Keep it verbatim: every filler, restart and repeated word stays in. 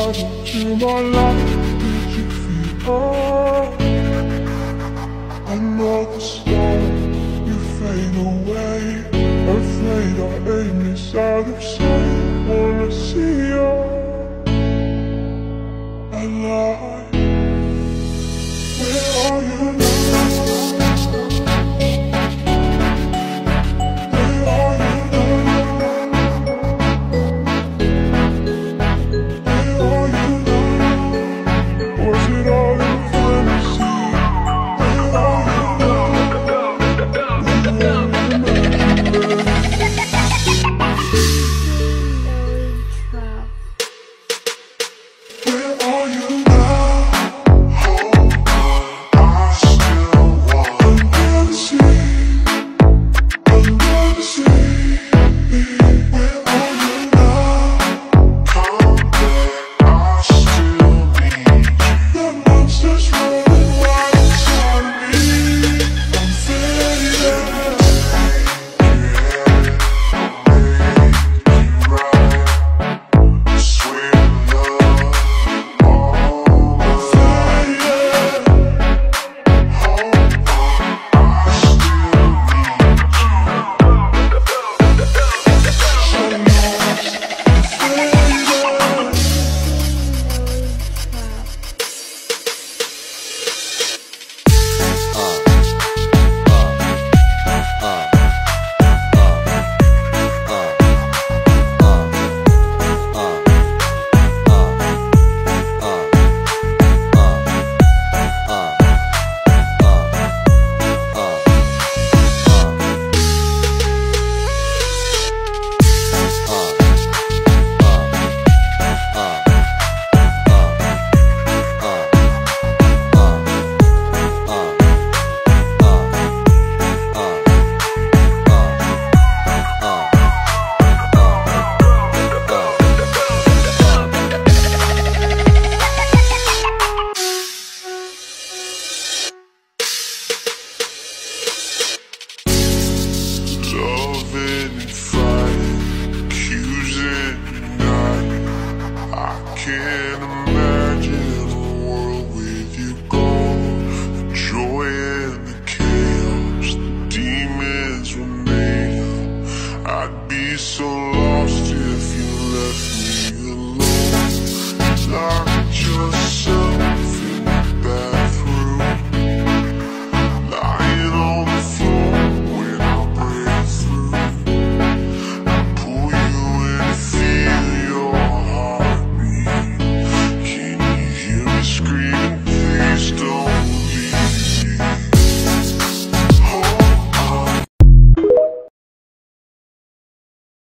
into my life. Did you feel another star? You fade away, afraid our aim is out of sight. Wanna see you alive. Where are you now? Can't imagine a world with you gone. The joy and the chaos, the demons were made up. I'd be so lost.